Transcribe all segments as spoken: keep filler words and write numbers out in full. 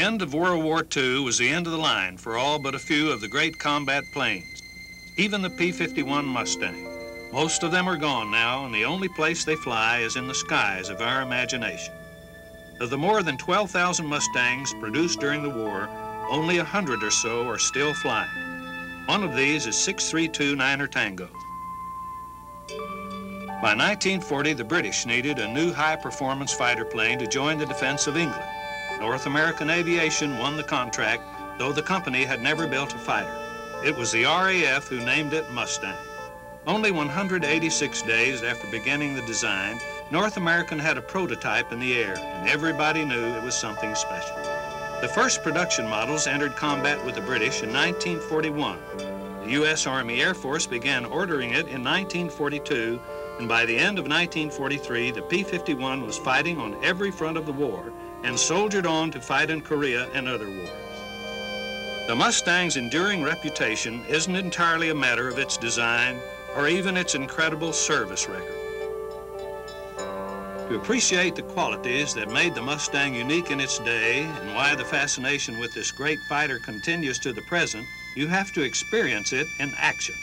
end of World War Two was the end of the line for all but a few of the great combat planes, even the P fifty-one Mustang. Most of them are gone now, and the only place they fly is in the skies of our imagination. Of the more than twelve thousand Mustangs produced during the war, only a hundred or so are still flying. One of these is six three two Niner Tango. By nineteen forty, the British needed a new high-performance fighter plane to join the defense of England. North American Aviation won the contract, though the company had never built a fighter. It was the R A F who named it Mustang. Only one hundred eighty-six days after beginning the design, North American had a prototype in the air, and everybody knew it was something special. The first production models entered combat with the British in nineteen forty-one. The U S Army Air Force began ordering it in nineteen forty-two, and by the end of nineteen forty-three, the P fifty-one was fighting on every front of the war and soldiered on to fight in Korea and other wars. The Mustang's enduring reputation isn't entirely a matter of its design or even its incredible service record. To appreciate the qualities that made the Mustang unique in its day and why the fascination with this great fighter continues to the present, you have to experience it in action.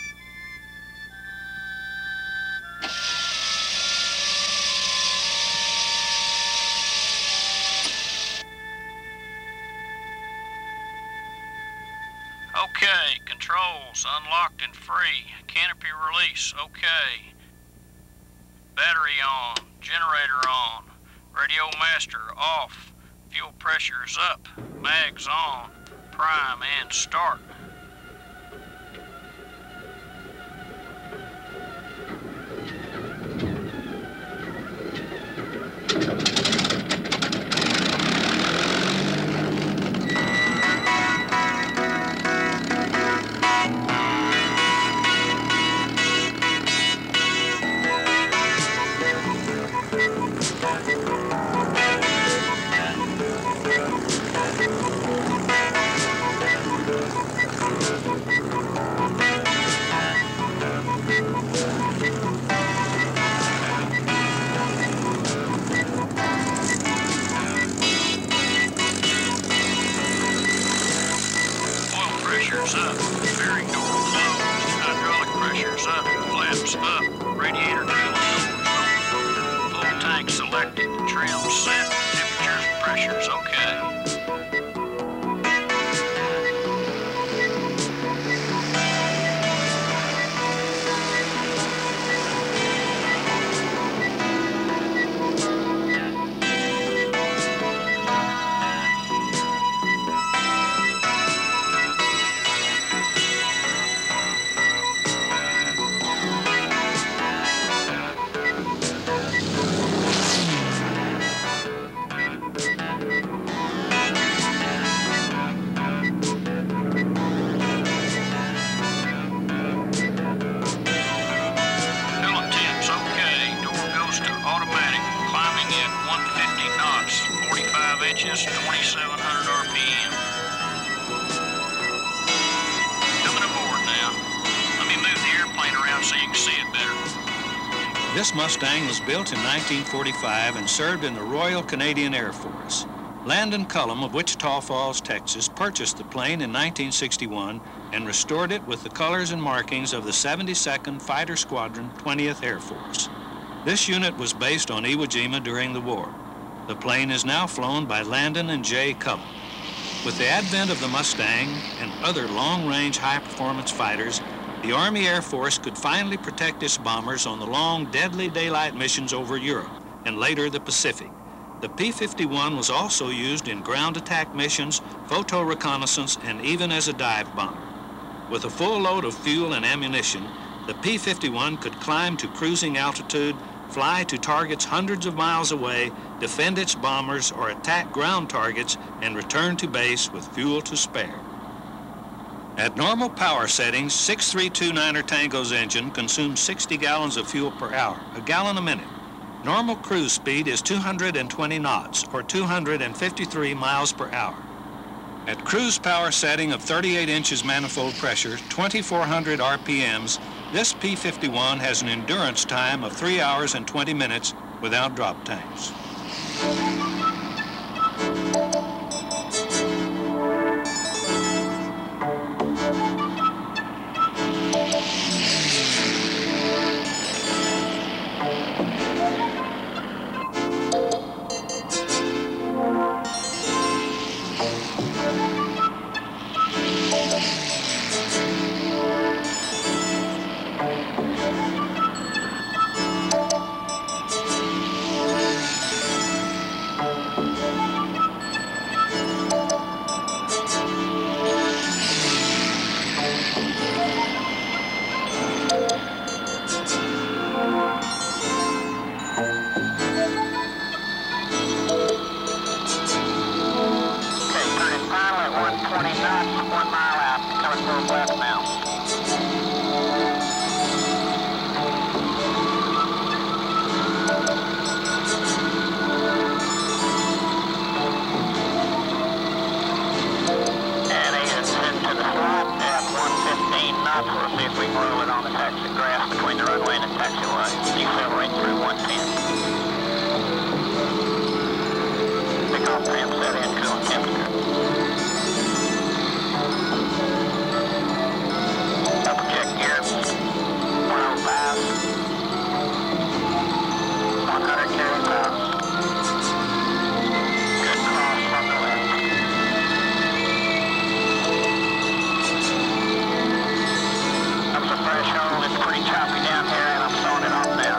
Okay, controls unlocked and free. Canopy release, okay. Battery on, generator on, radio master off, fuel pressure's up, mags on, prime and start. Pressure's up, bearing door closed, hydraulic pressure's up, flaps up, radiator cooling doors open, full tank selected, trim set, temperatures and pressures okay. twenty-seven hundred R P M. Coming aboard now. Let me move the airplane around so you can see it better. This Mustang was built in nineteen forty-five and served in the Royal Canadian Air Force. Landon Cullum of Wichita Falls, Texas, purchased the plane in nineteen sixty-one and restored it with the colors and markings of the seventy-second Fighter Squadron, twentieth Air Force. This unit was based on Iwo Jima during the war. The plane is now flown by Landon and Jay Cullum. With the advent of the Mustang and other long-range high-performance fighters, the Army Air Force could finally protect its bombers on the long, deadly daylight missions over Europe and later the Pacific. The P fifty-one was also used in ground attack missions, photo reconnaissance, and even as a dive bomber. With a full load of fuel and ammunition, the P fifty-one could climb to cruising altitude, fly to targets hundreds of miles away, defend its bombers, or attack ground targets and return to base with fuel to spare. At normal power settings, six three two Niner Tango's engine consumes sixty gallons of fuel per hour, a gallon a minute. Normal cruise speed is two hundred twenty knots, or two hundred fifty-three miles per hour. At cruise power setting of thirty-eight inches manifold pressure, twenty-four hundred R P Ms, this P fifty-one has an endurance time of three hours and twenty minutes without drop tanks. We can roll it on the taxi grass between the runway and the taxiway. Decelerate through one ten. Pick off trim set in coolant temperature. Double check gear. one oh five. one hundred carry miles. Good cross on the left. Up the threshold, it's pretty choppy down here and I'm throwing it off now.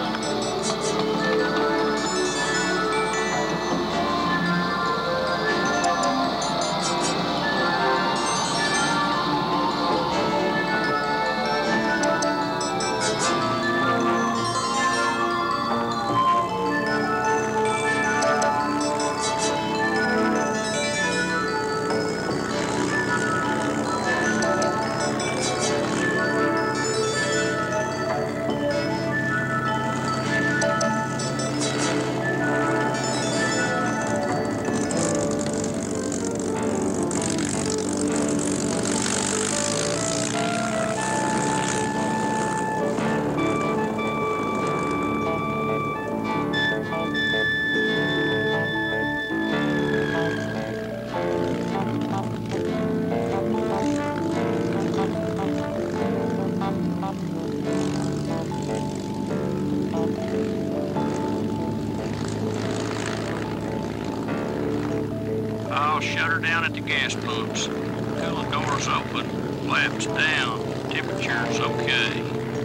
I'll shut her down at the gas pumps. Coolant doors open, flaps down, temperature's okay.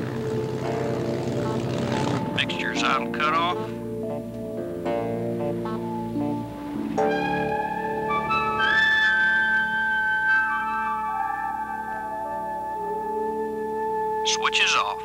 Mixture's idle cutoff. Switches off.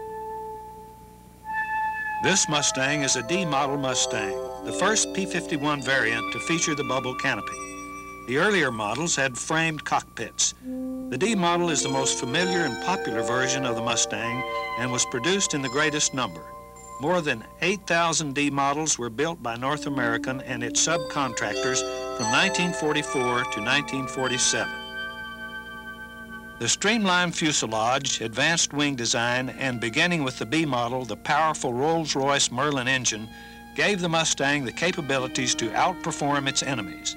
This Mustang is a D model Mustang, the first P fifty-one variant to feature the bubble canopy. The earlier models had framed cockpits. The D model is the most familiar and popular version of the Mustang and was produced in the greatest number. More than eight thousand D models were built by North American and its subcontractors from nineteen forty-four to nineteen forty-seven. The streamlined fuselage, advanced wing design, and beginning with the B model, the powerful Rolls-Royce Merlin engine, gave the Mustang the capabilities to outperform its enemies.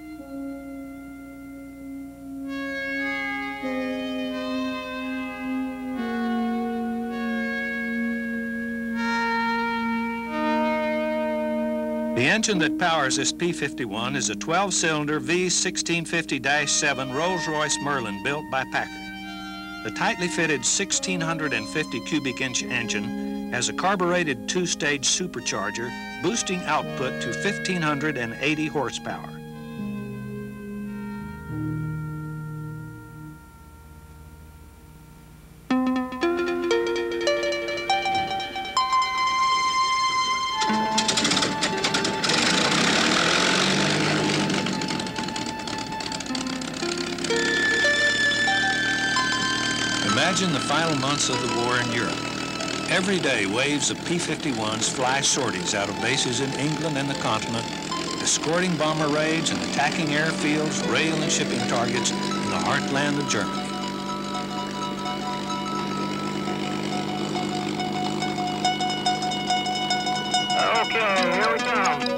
The engine that powers this P fifty-one is a twelve cylinder V sixteen fifty dash seven Rolls-Royce Merlin built by Packard. The tightly fitted one thousand six hundred fifty cubic inch engine has a carbureted two-stage supercharger boosting output to one thousand five hundred eighty horsepower. Imagine the final months of the war in Europe. Every day, waves of P fifty-ones fly sorties out of bases in England and the continent, escorting bomber raids and attacking airfields, rail and shipping targets in the heartland of Germany. Okay, here we go.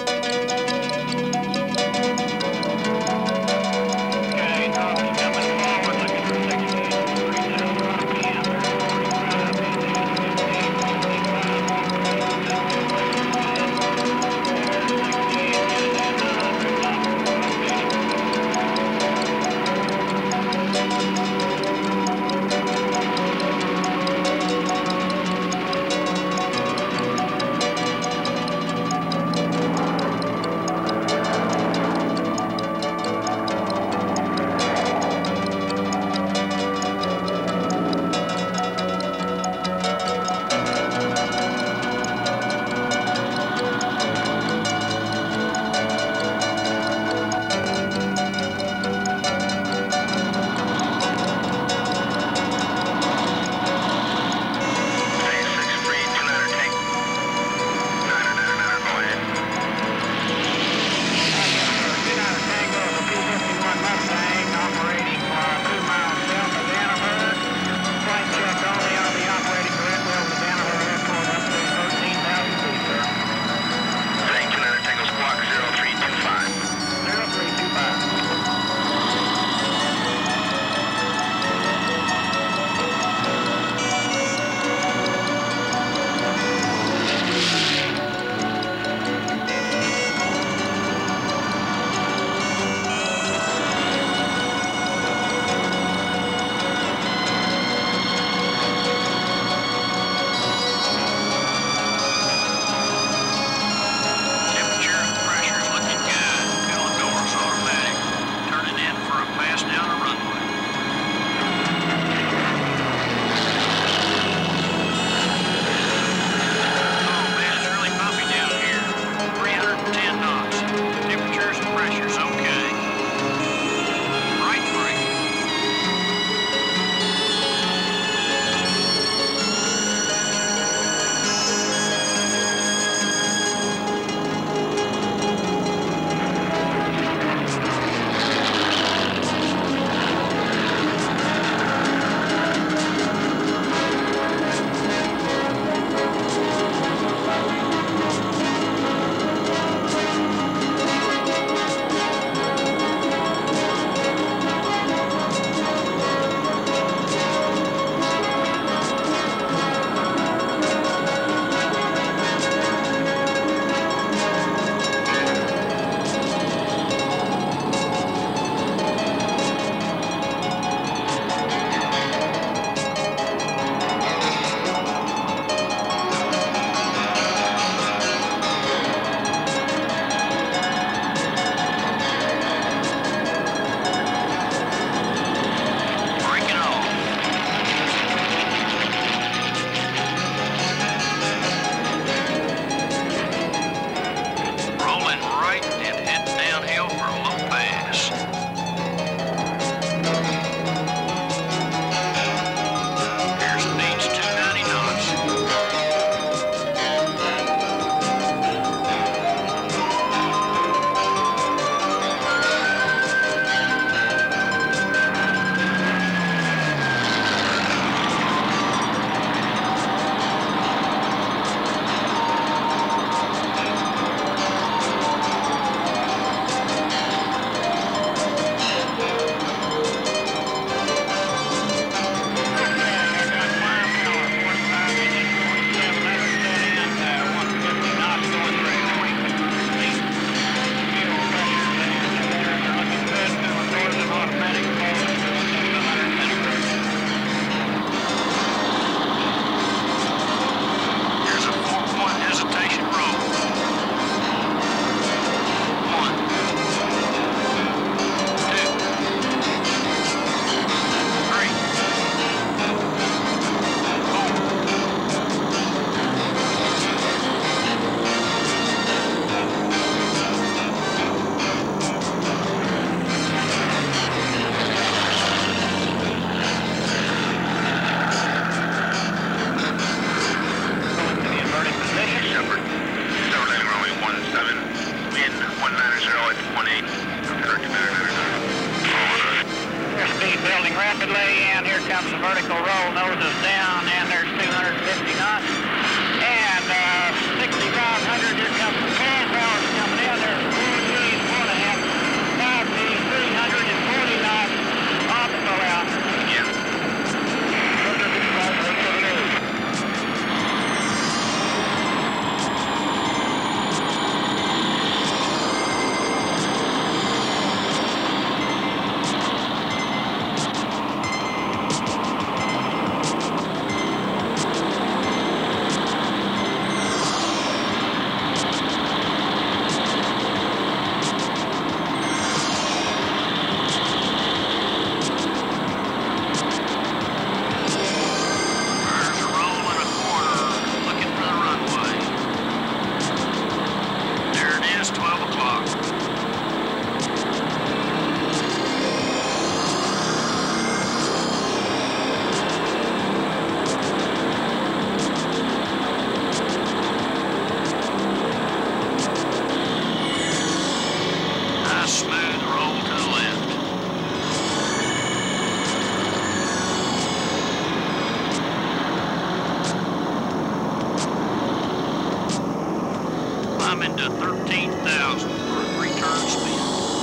thousand for a three-turn spin.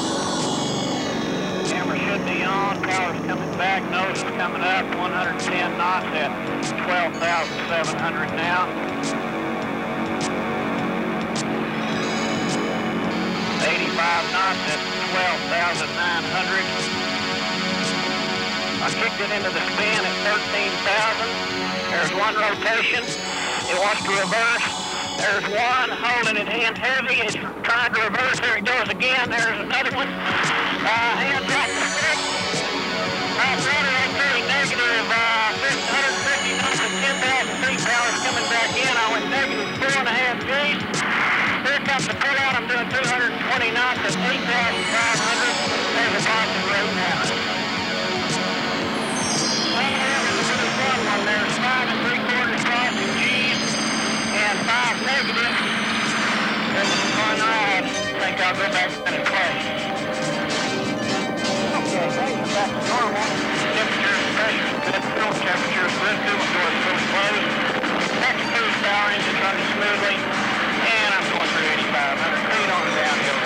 Camera should be on. Power's coming back. Nose is coming up. one hundred ten knots at twelve thousand seven hundred now. eighty-five knots at twelve thousand nine hundred. I kicked it into the spin at thirteen thousand. There's one rotation. It wants to reverse. There's one holding it hand heavy. It's trying to reverse. There it goes again. There's another one. Uh, hand back to stick. Right rudder activity negative uh, one hundred fifty knots at ten thousand feet. Power's coming back in. I went negative four and a half G's. Here comes the pull out. I'm doing two hundred twenty knots at eight thousand five hundred. There's a positive rate now. There's five and three quarters positive G's and five negative. This is fun ride. I think I'll go back and play. Okay, things are back to normal. Temperature and pressure is good. Fuel temperature is good. Fuel door is fully closed. Next cruise power engine running smoothly. And I'm going through eighty-five hundred feet on the downhill.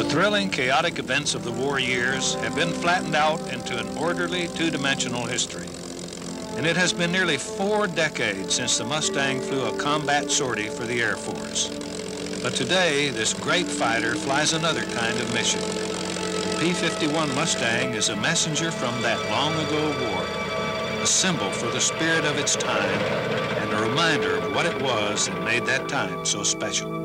thrilling, chaotic events of the war years have been flattened out into an orderly, two-dimensional history. And it has been nearly four decades since the Mustang flew a combat sortie for the Air Force. But today, this great fighter flies another kind of mission. The P fifty-one Mustang is a messenger from that long-ago war, a symbol for the spirit of its time, and a reminder of what it was that made that time so special.